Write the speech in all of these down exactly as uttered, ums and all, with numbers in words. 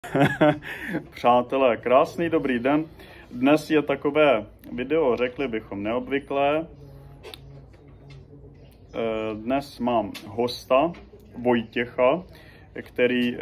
Přátelé, krásný dobrý den. Dnes je takové video, řekli bychom, neobvyklé. Dnes mám hosta, Vojtěcha, který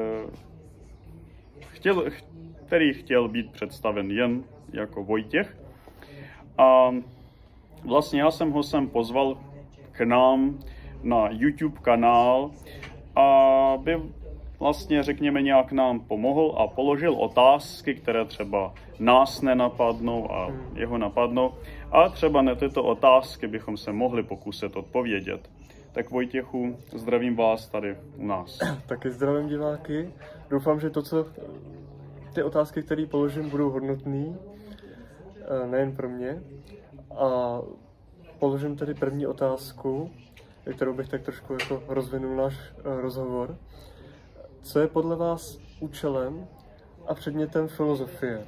chtěl, který chtěl být představen jen jako Vojtěch. A vlastně já jsem ho sem pozval k nám na YouTube kanál, aby vlastně, řekněme, nějak nám pomohl a položil otázky, které třeba nás nenapadnou a jeho napadnou. A třeba na tyto otázky bychom se mohli pokusit odpovědět. Tak Vojtěchu, zdravím vás tady u nás. Taky zdravím diváky. Doufám, že to, co ty otázky, které položím, budou hodnotný, nejen pro mě. A položím tedy první otázku, kterou bych tak trošku jako rozvinul náš rozhovor. Co je podle vás účelem a předmětem filozofie?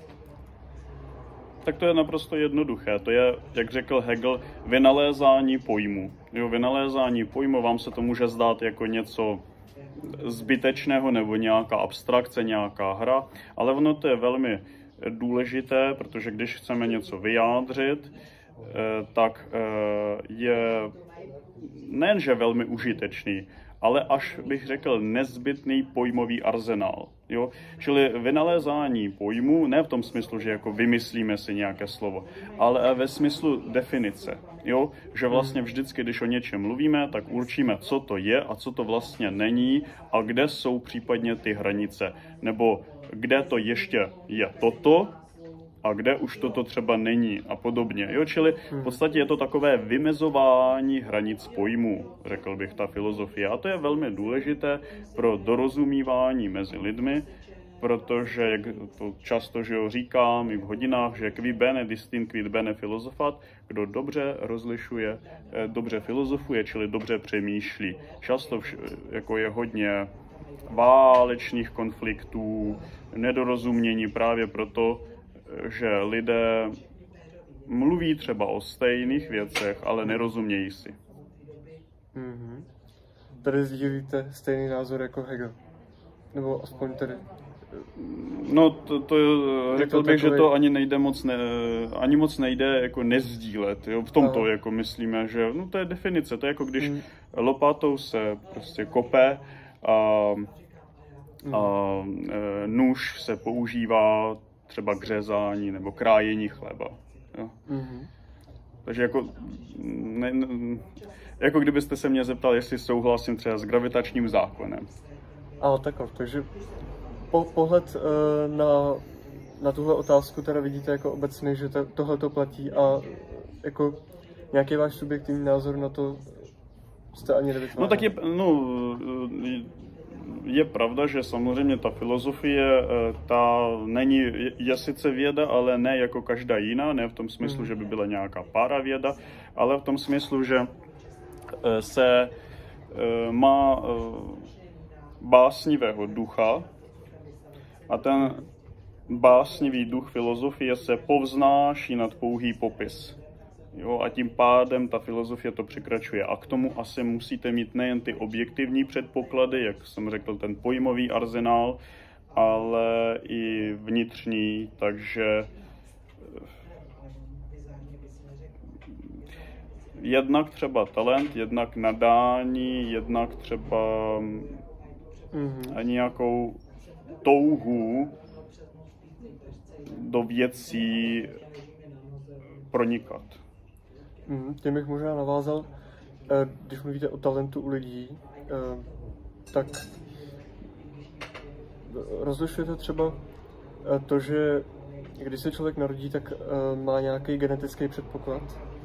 Tak to je naprosto jednoduché. To je, jak řekl Hegel, vynalézání pojmu. Jo, vynalézání pojmu, vám se to může zdát jako něco zbytečného nebo nějaká abstrakce, nějaká hra, ale ono to je velmi důležité, protože když chceme něco vyjádřit, tak je nejenže velmi užitečný, ale až bych řekl nezbytný pojmový arzenál. Jo? Čili vynalézání pojmů, ne v tom smyslu, že jako vymyslíme si nějaké slovo, ale ve smyslu definice. Jo? Že vlastně vždycky, když o něčem mluvíme, tak určíme, co to je a co to vlastně není a kde jsou případně ty hranice. Nebo kde to ještě je toto, a kde už toto třeba není a podobně. Jo, čili v podstatě je to takové vymezování hranic pojmů, řekl bych, ta filozofie. A to je velmi důležité pro dorozumívání mezi lidmi, protože, jak to často že jo, říkám i v hodinách, že qui bene distinct, quid bene filosofat, kdo dobře rozlišuje, dobře filozofuje, čili dobře přemýšlí. Často vš- jako je hodně válečných konfliktů, nedorozumění právě proto, že lidé mluví třeba o stejných věcech, ale nerozumějí si. Mm-hmm. Tady sdílíte stejný názor jako Hegel? Nebo aspoň tedy? No, to, to řekl to bych, takový... že to ani nejde moc, ne, ani moc nejde jako nezdílet. Jo? V tomto Aha. jako myslíme, že no, to je definice. To je jako když mm. lopatou se prostě kope a, mm. a e, nůž se používá třeba k řezání nebo krájení chleba. Jo. Mm-hmm. Takže jako, ne, ne, jako kdybyste se mě zeptal, jestli souhlasím třeba s gravitačním zákonem. A takhle, takže po, pohled uh, na, na tuhle otázku teda vidíte jako obecný, že to, tohle to platí a jako nějaký váš subjektivní názor na to jste ani nevytvářeli? No tak je, no, je pravda, že samozřejmě ta filozofie, ta není, je sice věda, ale ne jako každá jiná, ne v tom smyslu, že by byla nějaká paravěda, ale v tom smyslu, že se má básnivého ducha a ten básnivý duch filozofie se povznáší nad pouhý popis. Jo, a tím pádem ta filozofie to překračuje. A k tomu asi musíte mít nejen ty objektivní předpoklady, jak jsem řekl, ten pojmový arzenál, ale i vnitřní, takže jednak třeba talent, jednak nadání, jednak třeba mm-hmm. nějakou touhu do věcí pronikat. Tím bych možná navázal, když mluvíte o talentu u lidí, tak rozlišujete třeba to, že když se člověk narodí, tak má nějaký genetický předpoklad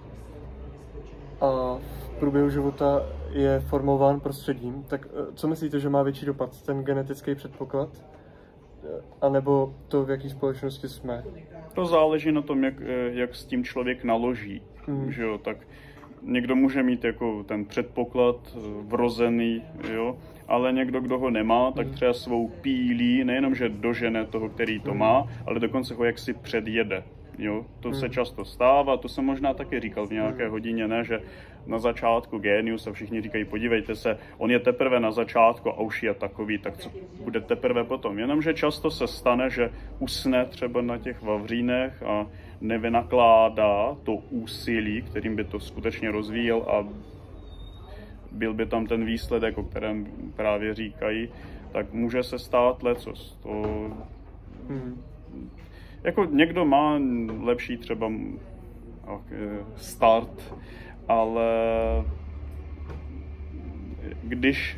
a v průběhu života je formován prostředím. Tak co myslíte, že má větší dopad, ten genetický předpoklad, anebo to, v jaké společnosti jsme? To záleží na tom, jak, jak s tím člověk naloží. Mm. Že jo? Tak někdo může mít jako ten předpoklad vrozený, jo? Ale někdo, kdo ho nemá, tak třeba svou pílí nejenom, že dožene toho, který to má, ale dokonce ho jaksi předjede. Jo, to hmm. se často stává, to jsem možná taky říkal v nějaké hmm. hodině, ne, že na začátku génius a všichni říkají, podívejte se, on je teprve na začátku a už je takový, tak co bude teprve potom. Jenomže často se stane, že usne třeba na těch vavřínech a nevynakládá to úsilí, kterým by to skutečně rozvíjel a byl by tam ten výsledek, o kterém právě říkají, tak může se stát lecos. To... Hmm. Jako někdo má lepší třeba start, ale když,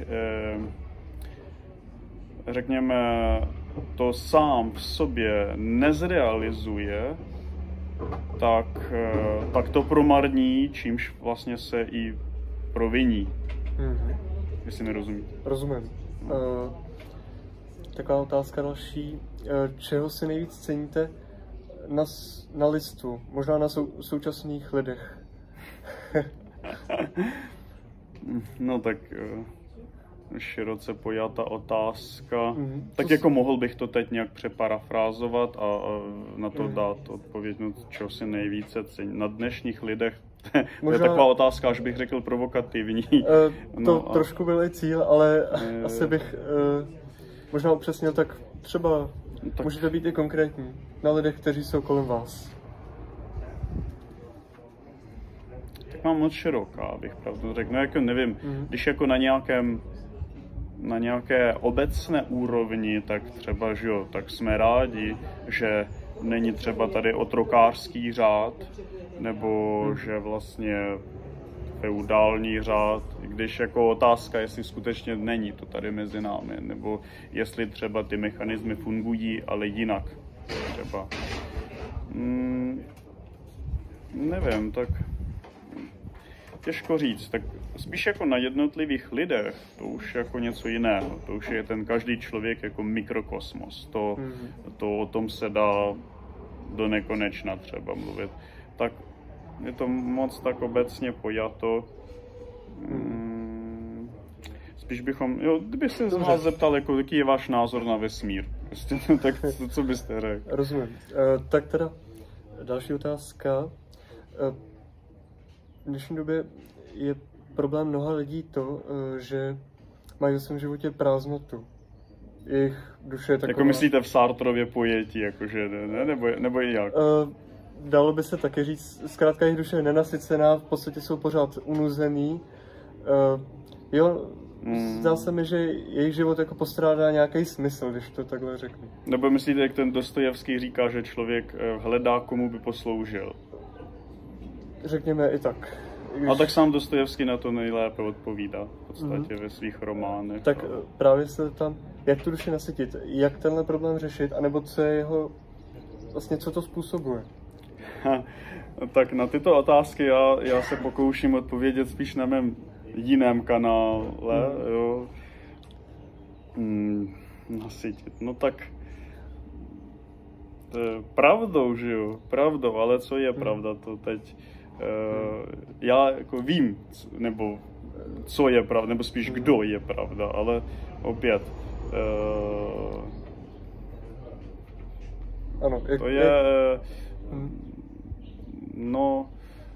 řekněme, to sám v sobě nezrealizuje, tak, tak to promarní, čímž vlastně se i proviní. Mm-hmm. Jestli nerozumíte. Rozumím. No. Uh, taková otázka další. Uh, čeho si nejvíc ceníte na, na listu? Možná na sou, současných lidech. No tak uh, široce pojata otázka. Mm-hmm. Tak Co jako si... mohl bych to teď nějak přeparafrázovat a, a na to mm-hmm. dát odpověď, no, čeho si nejvíce cení. Na dnešních lidech to možná... je taková otázka, až bych řekl provokativní. Uh, to no a... trošku byl i cíl, ale uh... asi bych uh, možná upřesnil, tak třeba tak... můžete být i konkrétní na lidech, kteří jsou kolem vás. Tak mám moc široká, abych pravdu řekl. No jako nevím, mm. když jako na nějakém na nějaké obecné úrovni, tak třeba, že jo, tak jsme rádi, že není třeba tady otrokářský řád, nebo hmm. že vlastně feudální řád, když jako otázka, jestli skutečně není to tady mezi námi, nebo jestli třeba ty mechanismy fungují, ale jinak třeba. Hmm, nevím, tak těžko říct, tak spíš jako na jednotlivých lidech, to už jako něco jiného, to už je ten každý člověk jako mikrokosmos, to, hmm. to o tom se dá do nekonečna třeba mluvit. Tak je to moc tak obecně pojato. Hmm. Spíš bychom, jo, kdyby se z vás zeptal, jako, jaký je váš názor na vesmír, prostě, tak co byste řekl? Rozumím. Uh, tak teda další otázka. Uh, v dnešní době je problém mnoha lidí to, uh, že mají ve svém životě prázdnotu. Jejich duše je taková... Jako myslíte v Sartrově pojetí, jakože, ne? Nebo, nebo jak? Uh, dalo by se taky říct, zkrátka jejich duše je nenasycená, v podstatě jsou pořád unuzený. Uh, jo, hmm. zdá se mi, že jejich život jako postrádá nějaký smysl, když to takhle řeknu. Nebo myslíte, jak ten Dostojevský říká, že člověk hledá, komu by posloužil? Řekněme i tak. Když... A tak sám Dostojevský na to nejlépe odpovídá v podstatě mm. ve svých románech. Tak a... právě se tam, jak tu duši nasytit, jak tenhle problém řešit, anebo co je jeho, vlastně co to způsobuje? Tak na tyto otázky já, já se pokouším odpovědět spíš na mém jiném kanále, mm. jo. Hmm, nasytit, no tak to je pravdou, že jo, pravdou, ale co je mm. pravda, to teď uh, já jako vím, nebo co je pravda, nebo spíš mm. kdo je pravda, ale opět uh, ano, jak, to je jak... no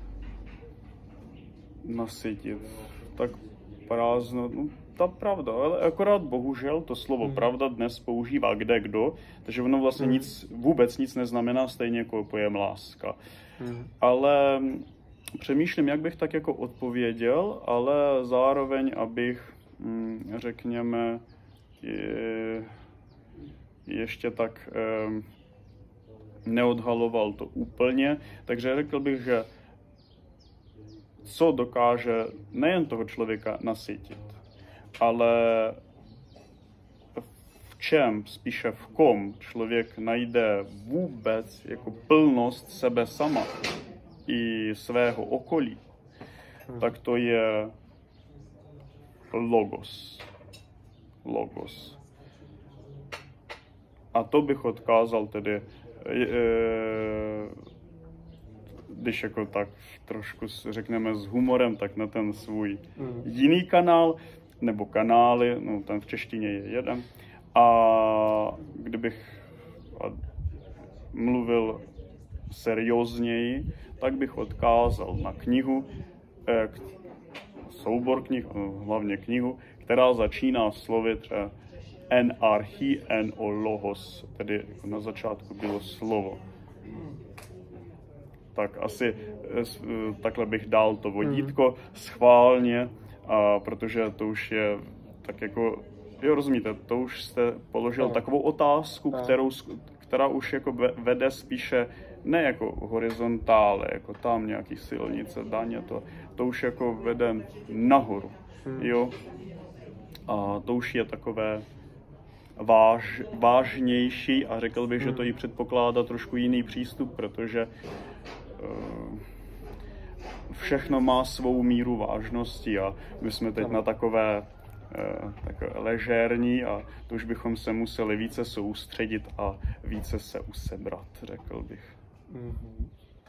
nasytit, tak prázdno, no, ta pravda, ale akorát bohužel to slovo hmm. pravda dnes používá kde kdo, takže ono vlastně hmm. nic, vůbec nic neznamená, stejně jako pojem láska. Hmm. Ale přemýšlím, jak bych tak jako odpověděl, ale zároveň, abych, hm, řekněme, je, ještě tak eh, neodhaloval to úplně, takže řekl bych, že co dokáže nejen toho člověka nasytit, ale v čem, spíše v kom člověk najde vůbec jako plnost sebe sama i svého okolí, hmm. tak to je logos. Logos. A to bych odkázal tedy, e, když jako tak trošku řekneme s humorem, tak na ten svůj mm. jiný kanál, nebo kanály, no ten v češtině je jeden. A kdybych mluvil seriózněji, tak bych odkázal na knihu, eh, soubor knih, hlavně knihu, která začíná slovy třeba en archi en o logos, tedy na začátku bylo slovo. Tak asi takhle bych dal to vodítko schválně, a protože to už je tak jako, jo, rozumíte, to už jste položil no. takovou otázku, no. kterou, která už jako vede spíše ne jako horizontále, jako tam nějaký silnice, daně, to, to už jako vede nahoru, hmm. jo. A to už je takové váž, vážnější a řekl bych, hmm. že to i předpokládá trošku jiný přístup, protože uh, všechno má svou míru vážnosti a my jsme teď na takové, uh, takové ležérní a to už bychom se museli více soustředit a více se usebrat, řekl bych. Mm-hmm.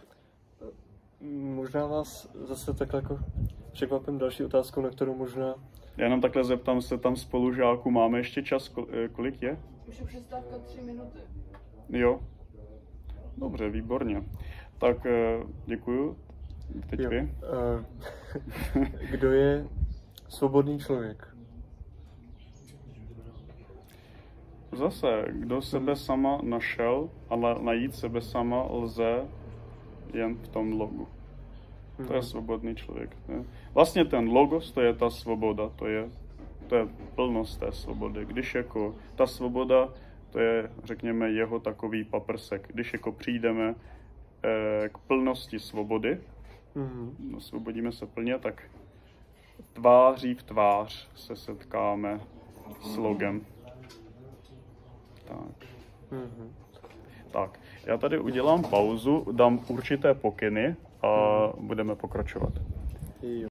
Možná vás zase takhle jako překvapím další otázkou, na kterou možná... Já jenom takhle zeptám se tam spolužáků, máme ještě čas, kolik je? Už je přestávka tři minuty. Jo? Dobře, výborně. Tak děkuju. Teď jo. vy. Kdo je svobodný člověk? Zase, kdo sebe sama našel, ale najít sebe sama lze jen v tom logu. To je svobodný člověk. Ne? Vlastně ten logos, to je ta svoboda, to je, to je plnost té svobody. Když jako ta svoboda, to je, řekněme, jeho takový paprsek. Když jako přijdeme eh, k plnosti svobody, mm-hmm. osvobodíme se plně, tak tváří v tvář se setkáme s logem. Tak. Mm-hmm. Tak, já tady udělám pauzu, dám určité pokyny a budeme pokračovat. Jo.